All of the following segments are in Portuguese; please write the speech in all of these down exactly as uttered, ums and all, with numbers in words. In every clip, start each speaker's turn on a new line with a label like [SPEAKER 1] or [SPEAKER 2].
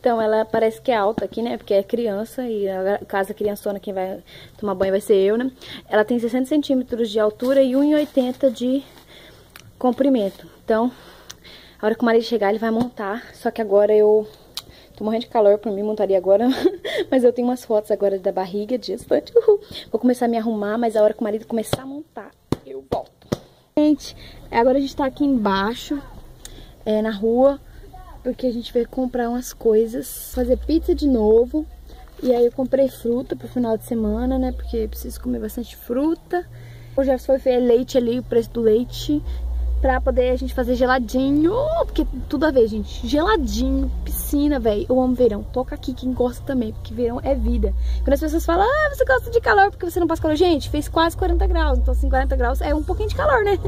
[SPEAKER 1] Então, ela parece que é alta aqui, né? Porque é criança e a casa criançona, quem vai tomar banho vai ser eu, né? Ela tem sessenta centímetros de altura e um e oitenta de comprimento. Então, a hora que o marido chegar, ele vai montar. Só que agora eu tô morrendo de calor, por mim montaria agora. Mas eu tenho umas fotos agora da barriga de gestante. Uhul. Vou começar a me arrumar, mas a hora que o marido começar a montar, eu volto. Gente, agora a gente tá aqui embaixo, é, na rua, porque a gente veio comprar umas coisas, fazer pizza de novo. E aí eu comprei fruta pro final de semana, né, porque eu preciso comer bastante fruta. O Jefferson foi ver leite ali, o preço do leite, pra poder a gente fazer geladinho, porque tudo a ver, gente. Geladinho, piscina, velho. Eu amo verão. Toca aqui quem gosta também, porque verão é vida. Quando as pessoas falam, ah, você gosta de calor porque você não passa calor. Gente, fez quase quarenta graus. Então, assim, quarenta graus é um pouquinho de calor, né?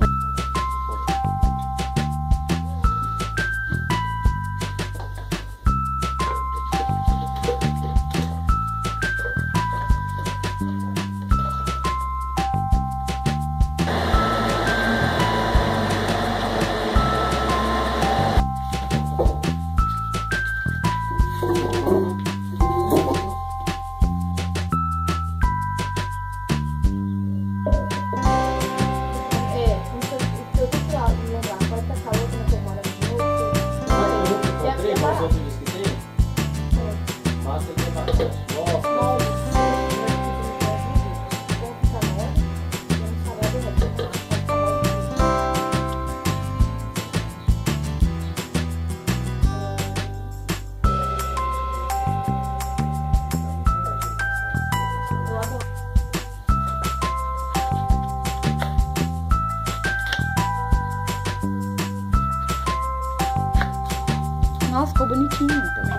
[SPEAKER 1] Nossa, ficou bonitinho também.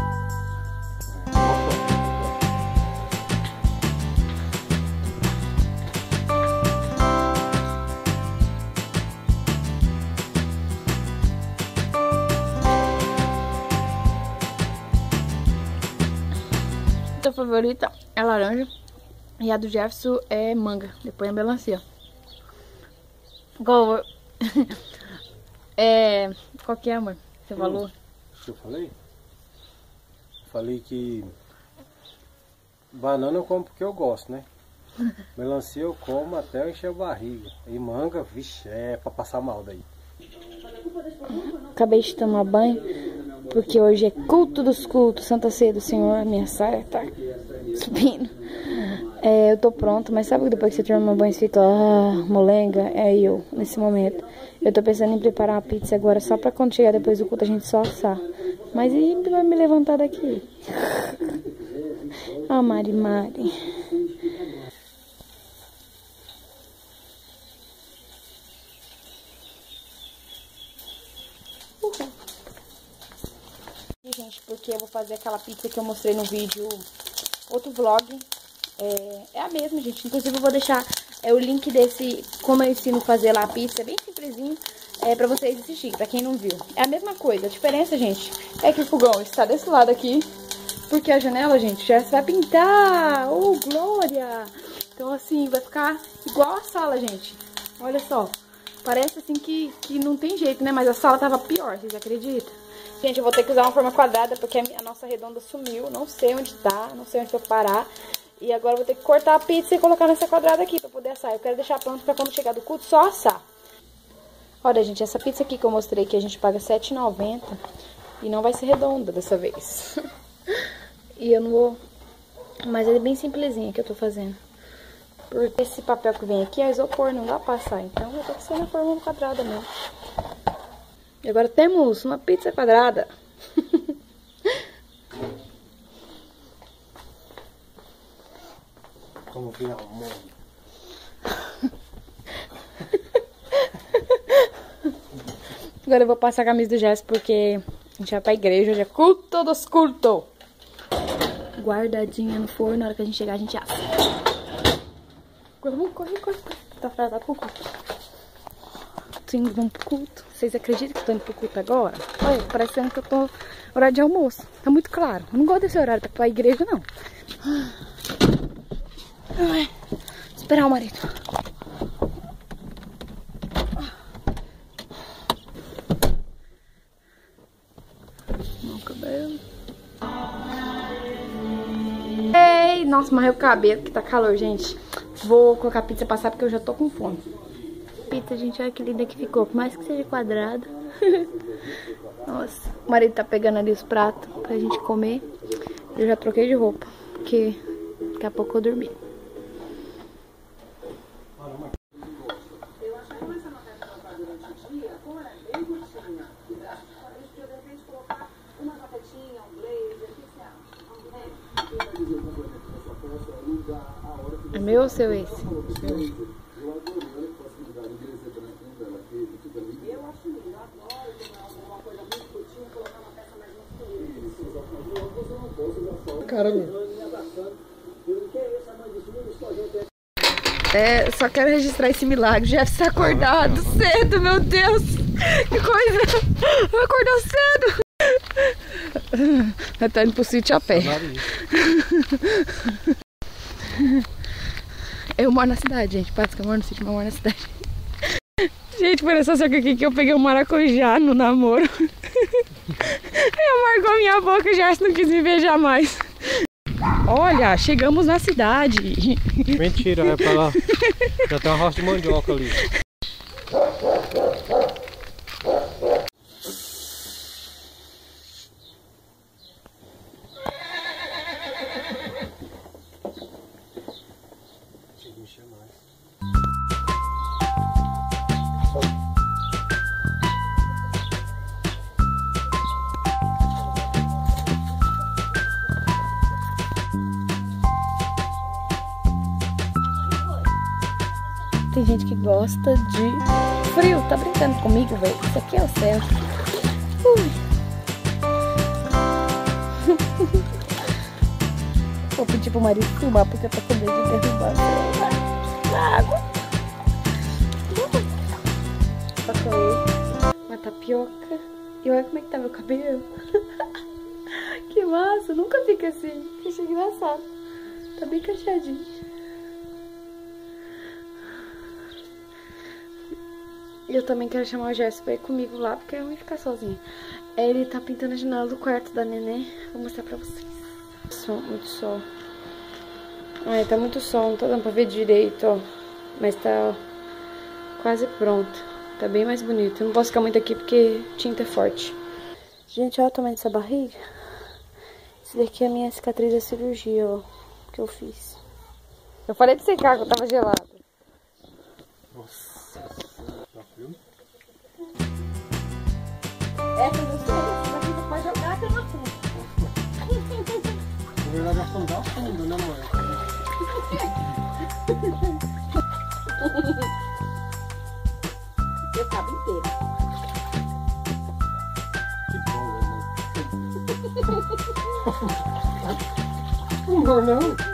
[SPEAKER 1] A favorita é laranja e a do Jefferson é manga. Depois é melancia. Qual, é, qual que é, amor? Você falou?
[SPEAKER 2] O que eu falei? Falei que banana eu como porque eu gosto, né? Melancia eu como até eu encher a barriga. E manga, vixe, é pra passar mal daí.
[SPEAKER 1] Acabei de tomar banho, porque hoje é culto dos cultos, Santa Ceia do Senhor. Minha saia tá subindo. É, eu tô pronta, mas sabe que depois que você toma banho você fica, ah, molenga? É eu, nesse momento. Eu tô pensando em preparar uma pizza agora, só pra quando chegar depois do culto a gente só assar. Mas e vai me levantar daqui? Ah, Mari, Mari. Gente, porque eu vou fazer aquela pizza que eu mostrei no vídeo, outro vlog. É, é a mesma, gente. Inclusive eu vou deixar é, o link desse, como eu ensino a fazer lá a pizza, é bem simplesinho, é, pra vocês assistirem, pra quem não viu. É a mesma coisa, a diferença, gente, é que o fogão está desse lado aqui, porque a janela, gente, já vai pintar. Oh, glória! Então assim, vai ficar igual a sala, gente. Olha só, parece assim que, que não tem jeito, né? Mas a sala tava pior, vocês acreditam? Gente, eu vou ter que usar uma forma quadrada, porque a nossa redonda sumiu. Não sei onde tá, não sei onde eu vou parar. E agora eu vou ter que cortar a pizza e colocar nessa quadrada aqui pra poder assar. Eu quero deixar pronto pra quando chegar do culto, só assar. Olha, gente, essa pizza aqui que eu mostrei que a gente paga sete reais e noventa centavos. E não vai ser redonda dessa vez. E eu não vou... Mas é bem simplesinha que eu tô fazendo. Porque esse papel que vem aqui é isopor, não dá pra passar. Então vai ter que ser na forma quadrada mesmo. E agora temos uma pizza quadrada.
[SPEAKER 2] Como que é o mundo?
[SPEAKER 1] Agora eu vou passar a camisa do Jess porque a gente vai pra igreja. Hoje é culto dos cultos. Guardadinha no forno. Na hora que a gente chegar, a gente assa. Agora vamos correr, corre, corre. Tá atrasado pro culto. Sim, vamos pro culto. Vocês acreditam que eu tô indo pro culto agora? Olha, parecendo que eu tô horário de almoço. Tá muito claro. Eu não gosto desse horário pra ir pra igreja, não. Ai, esperar o marido. Não, cabelo. Ei, nossa, marrei o cabelo, que tá calor, gente. Vou colocar a pizza passar porque eu já tô com fome. Pizza, gente, olha que linda que ficou. Por mais que seja quadrada. Nossa, o marido tá pegando ali os pratos pra gente comer. Eu já troquei de roupa, porque daqui a pouco eu dormi. É meu ou seu esse? Seu.
[SPEAKER 2] Caramba.
[SPEAKER 1] É, só quero registrar esse milagre. Jeff tá acordado cedo, meu Deus. Que coisa. Acordou cedo. Eu tô indo pro sítio a pé. Eu moro na cidade, gente. Parece que eu moro no sítio, mas eu moro na cidade. Gente, por essa soca aqui que eu peguei um maracujá no namoro. Eu marcou minha boca e já não quis me beijar mais. Olha, chegamos na cidade.
[SPEAKER 2] Mentira, vai pra lá. Já tem uma roça de mandioca ali.
[SPEAKER 1] Tem gente que gosta de frio. Tá brincando comigo, velho? Isso aqui é o céu. Ui. Vou pedir pro marido filmar porque eu tô com medo de derrubar na água. Pacoei uma tapioca. E olha como é que tá meu cabelo. Que massa. Nunca fica assim. Achei engraçado. Tá bem cacheadinho. E eu também quero chamar o Gerson pra ir comigo lá, porque eu não ia ficar sozinha. Ele tá pintando a janela do quarto da neném. Vou mostrar pra vocês. Sol, muito sol. Ai, tá muito sol, não tá dando pra ver direito, ó. Mas tá ó, quase pronto. Tá bem mais bonito. Eu não posso ficar muito aqui porque tinta é forte. Gente, olha o tamanho dessa barriga. Esse daqui é a minha cicatriz da cirurgia, ó. Que eu fiz. Eu falei de secar que eu tava gelado.
[SPEAKER 2] Nossa. Tá frio?
[SPEAKER 1] Essa eu não sei, essa daqui você pode jogar até na fundo.
[SPEAKER 2] Na verdade, afundar fundo, né, mãe?
[SPEAKER 1] Eu cabo inteiro.
[SPEAKER 2] Que bom, né, mãe? Não, não.